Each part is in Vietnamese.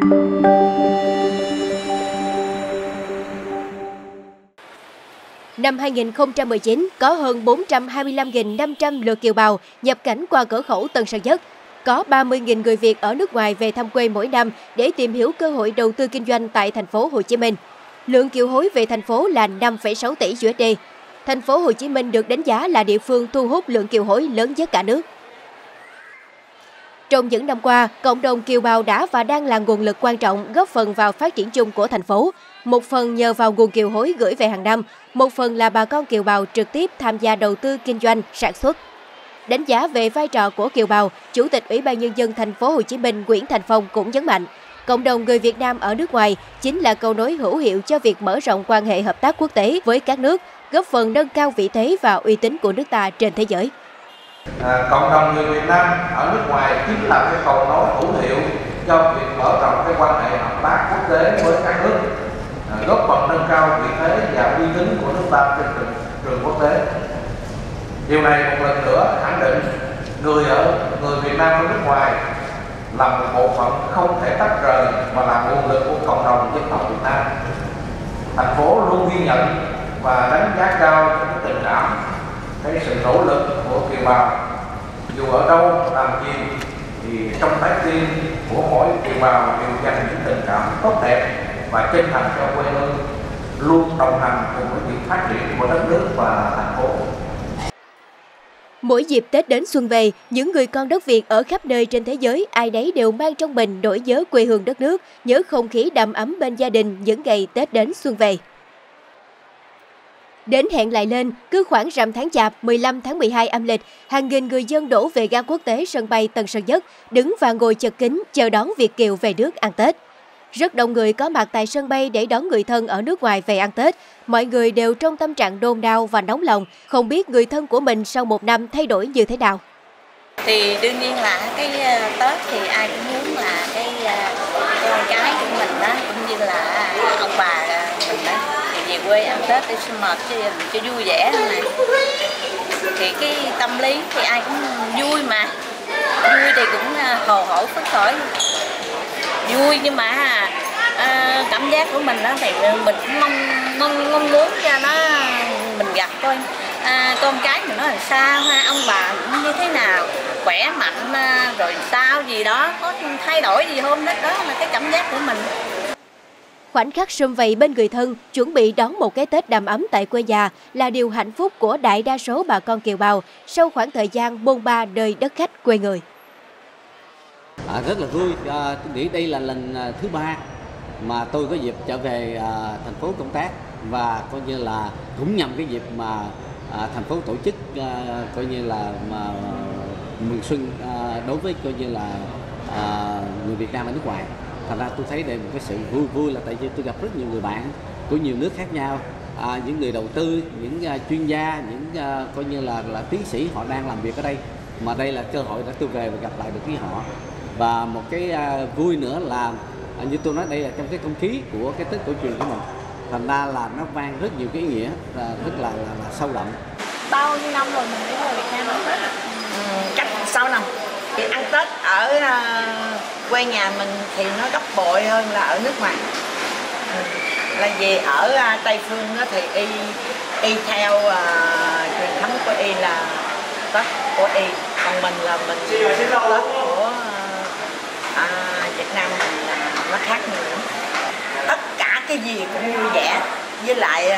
Năm 2019, có hơn 425.500 lượt kiều bào nhập cảnh qua cửa khẩu Tân Sơn Nhất. Có 30.000 người Việt ở nước ngoài về thăm quê mỗi năm để tìm hiểu cơ hội đầu tư kinh doanh tại thành phố Hồ Chí Minh. Lượng kiều hối về thành phố là 5,6 tỷ USD. Thành phố Hồ Chí Minh được đánh giá là địa phương thu hút lượng kiều hối lớn nhất cả nước. Trong những năm qua, cộng đồng kiều bào đã và đang là nguồn lực quan trọng góp phần vào phát triển chung của thành phố. Một phần nhờ vào nguồn kiều hối gửi về hàng năm, một phần là bà con kiều bào trực tiếp tham gia đầu tư kinh doanh, sản xuất. Đánh giá về vai trò của kiều bào, Chủ tịch Ủy ban Nhân dân thành phố Hồ Chí Minh Nguyễn Thành Phong cũng nhấn mạnh, cộng đồng người Việt Nam ở nước ngoài chính là cầu nối hữu hiệu cho việc mở rộng quan hệ hợp tác quốc tế với các nước, góp phần nâng cao vị thế và uy tín của nước ta trên thế giới. Cộng đồng người Việt Nam ở nước ngoài chính là cái cầu nối hữu hiệu cho việc mở rộng cái quan hệ hợp tác quốc tế với các nước, góp phần nâng cao vị thế và uy tín của nước ta trên trường quốc tế. Điều này một lần nữa khẳng định người Việt Nam ở nước ngoài là một bộ phận không thể tách rời và là nguồn lực của cộng đồng dân tộc Việt Nam. Thành phố luôn ghi nhận và đánh giá cao cái tình cảm, cái sự nỗ lực của kiều bào. Dù ở đâu làm gì thì trong trái tim của mỗi kiều bào đều dành những tình cảm tốt đẹp và chân thành cho quê hương, luôn đồng hành cùng với việc phát triển của đất nước và thành phố. Mỗi dịp Tết đến xuân về, những người con đất Việt ở khắp nơi trên thế giới ai nấy đều mang trong mình nỗi nhớ quê hương đất nước, nhớ không khí đầm ấm bên gia đình những ngày Tết đến xuân về. Đến hẹn lại lên, cứ khoảng rằm tháng Chạp 15 tháng 12 âm lịch, hàng nghìn người dân đổ về ga quốc tế sân bay Tân Sơn Nhất, đứng và ngồi chật kín chờ đón Việt kiều về nước ăn Tết. Rất đông người có mặt tại sân bay để đón người thân ở nước ngoài về ăn Tết. Mọi người đều trong tâm trạng đôn đau và nóng lòng, không biết người thân của mình sau một năm thay đổi như thế nào. Thì đương nhiên là cái Tết thì ai cũng muốn là cái con cái của mình đó, cũng như là ông bà mình đó, thì về quê ăn Tết để sinh hoạt cho vui vẻ hơn này. Thì cái tâm lý thì ai cũng vui mà, vui thì cũng hồ hởi phấn khởi. Vui nhưng mà cảm giác của mình đó thì mình cũng mong muốn cho nó mình gặp coi con cái mình nó làm sao ha, ông bà cũng như thế nào, khỏe mạnh rồi sao gì đó, có thay đổi gì không, đó là cái cảm giác của mình. Khoảnh khắc sum vầy bên người thân, chuẩn bị đón một cái Tết đầm ấm tại quê nhà là điều hạnh phúc của đại đa số bà con kiều bào sau khoảng thời gian bôn ba nơi đất khách quê người. Rất là vui, tôi nghĩ đây là lần thứ 3 mà tôi có dịp trở về thành phố công tác, và coi như là cũng nhằm cái dịp mà thành phố tổ chức coi như là mừng xuân đối với coi như là người Việt Nam ở nước ngoài. Thành ra tôi thấy đây một cái sự vui là tại vì tôi gặp rất nhiều người bạn của nhiều nước khác nhau, những người đầu tư, những chuyên gia, những coi như là tiến sĩ họ đang làm việc ở đây, mà đây là cơ hội để tôi về và gặp lại được với họ. Và một cái vui nữa là như tôi nói, đây là trong cái không khí của cái Tết cổ truyền của mình, thành ra là nó mang rất nhiều cái ý nghĩa rất là sâu đậm. Bao nhiêu năm rồi mình mới về Việt Nam ăn Tết? Cách 6 năm. Thì ăn Tết ở quê nhà mình thì nó gấp bội hơn là ở nước ngoài. Là vì ở Tây Phương thì y theo truyền thống của y là Tết của y, còn mình là mình Tết của Việt Nam mình là nó khác nữa. Tất cả cái gì cũng vui vẻ, với lại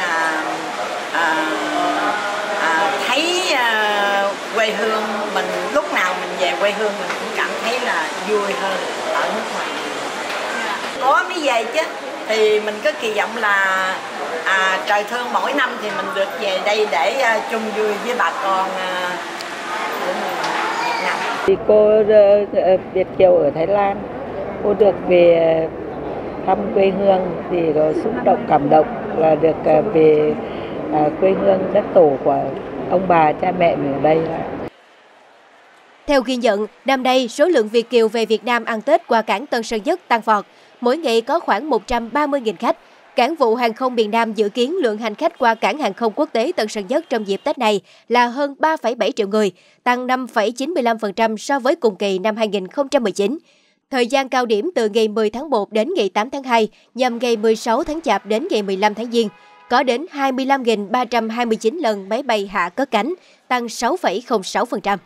thấy quê hương mình, lúc nào mình về quê hương mình cũng cảm thấy là vui hơn ở nước ngoài. Có mới về chứ, thì mình có kỳ vọng là trời thương mỗi năm thì mình được về đây để chung vui với bà con của mình Việt Nam. Thì cô Việt kiều ở Thái Lan, cô được về thăm quê hương thì rồi xúc động cảm động là được về quê hương đất tổ của ông bà cha mẹ mình ở đây. Theo ghi nhận, năm nay số lượng Việt kiều về Việt Nam ăn Tết qua cảng Tân Sơn Nhất tăng vọt, mỗi ngày có khoảng 130.000 khách. Cảng vụ hàng không miền Nam dự kiến lượng hành khách qua cảng hàng không quốc tế Tân Sơn Nhất trong dịp Tết này là hơn 3,7 triệu người, tăng 5,95% so với cùng kỳ năm 2019. Thời gian cao điểm từ ngày 10 tháng 1 đến ngày 8 tháng 2 nhằm ngày 16 tháng Chạp đến ngày 15 tháng Giêng, có đến 25.329 lần máy bay hạ cất cánh, tăng 6,06%.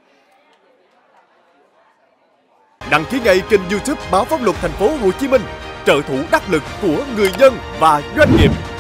Đăng ký ngay kênh YouTube Báo Pháp Luật Thành phố Hồ Chí Minh, trợ thủ đắc lực của người dân và doanh nghiệp.